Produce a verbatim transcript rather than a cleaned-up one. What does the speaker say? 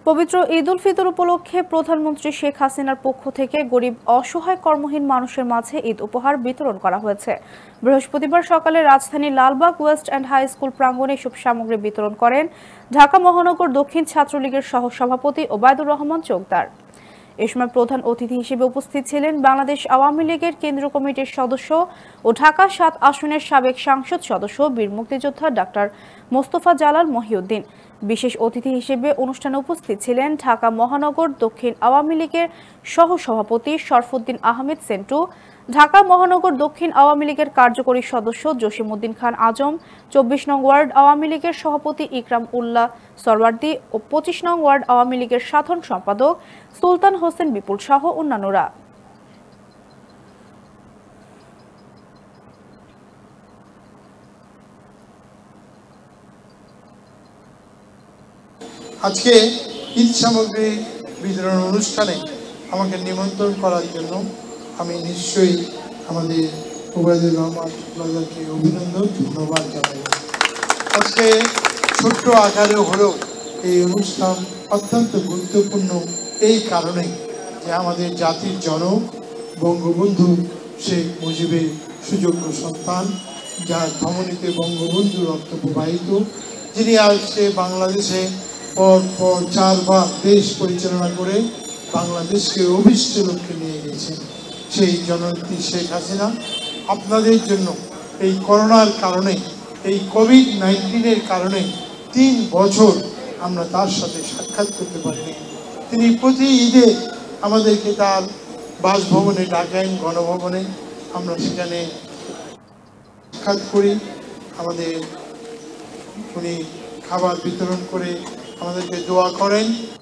পবিত্র ঈদ উল ফিতর উপলক্ষে প্রধানমন্ত্রী শেখ হাসিনার পক্ষ থেকে গরিব অসহায় কর্মহীন মানুষের মাঝে ঈদ উপহার বিতরণ করা হয়েছে। বৃহস্পতিবার সকালে রাজধানীর Lalbagh west end high school প্রাঙ্গণে এসব সামগ্রী বিতরণ করেন ঢাকা মহানগর দক্ষিণ ছাত্রলীগের সহসভাপতি ওবায়দুর রহমান চোকদার। এ সময় প্রধান অতিথি হিসেবে উপস্থিত ছিলেন বাংলাদেশ আওয়ামী লীগের কেন্দ্রীয় কমিটির সদস্য ও ঢাকা সাত আসনের সাবেক সংসদ সদস্য বীর মুক্তিযোদ্ধা ডাক্তার মোস্তফা জালাল মহিউদ্দিন। বিশেষ অতিথি হিসেবে অনুষ্ঠানে উপস্থিত ছিলেন ঢাকা মহানগর দক্ষিণ আওয়ামী লীগের সহসভাপতি শরফুদ্দিন আহমেদ সেন্টু, ঢাকা মহানগর দক্ষিণ আওয়ামী লীগের কার্যকরী সদস্য জসিমউদ্দিন খান আজম, চব্বিশ নং ওয়ার্ড আওয়ামী লীগের সভাপতি ইকরাম উল্লাহ সরওয়ার্দী ও পঁচিশ নং ওয়ার্ড আওয়ামী লীগের সাধারণ সম্পাদক সুলতান হোসেন বিপুল সহ অন্যান্যরা। আজকে ঈদ সামগ্রী বিতরণ অনুষ্ঠানে আমাকে নিমন্ত্রণ করার জন্য আমি নিশ্চয়ই আমাদের ওবায়দুর রহমান চোকদারকে অভিনন্দন ধন্যবাদ জানাই। আজকে ছোট্ট আকারে হলেও এই অনুষ্ঠান অত্যন্ত গুরুত্বপূর্ণ এই কারণে যে আমাদের জাতির জনক বঙ্গবন্ধু শেখ মুজিবের সুযোগ্য সন্তান, যার ধমনীতে বঙ্গবন্ধু রক্ত প্রবাহিত, যিনি আজকে বাংলাদেশে পর পর চারবার দেশ পরিচালনা করে বাংলাদেশকে অভিষ্ট লক্ষ্যে নিয়ে গেছেন সেই জননেত্রী শেখ হাসিনা আপনাদের জন্য এই করোনার কারণে, এই কোভিড নাইন্টিনের কারণে তিন বছর আমরা তার সাথে সাক্ষাৎ করতে পারিনি। তিনি প্রতি ঈদে আমাদেরকে তার বাসভবনে ডাকেন, গণভবনে, আমরা সেখানে সাক্ষাৎ করি। আমাদের উনি খাবার বিতরণ করে আমাদেরকে দোয়া করেন।